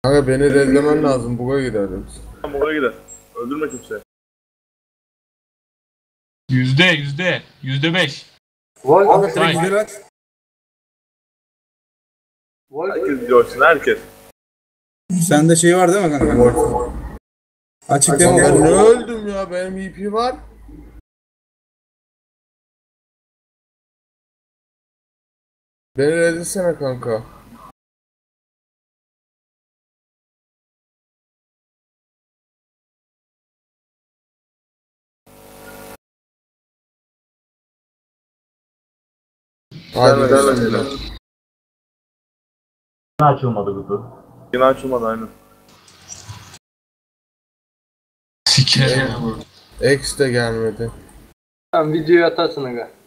Kanka beni redlemen lazım. Buga gider yoksa. Tamam oraya gider. Öldürme kimse. %5. Vol Say. Herkes görsün herkes. Sende şey var değil mi kanka? Açık değil mi? Ben ne öldüm ya? Benim EP var. Beni reddetsene kanka. Hadi bismillah. açılmadı kutu. Yine açılmadı aynen. Sikerim. X de gelmedi. Tamam videoyu atarsın aga.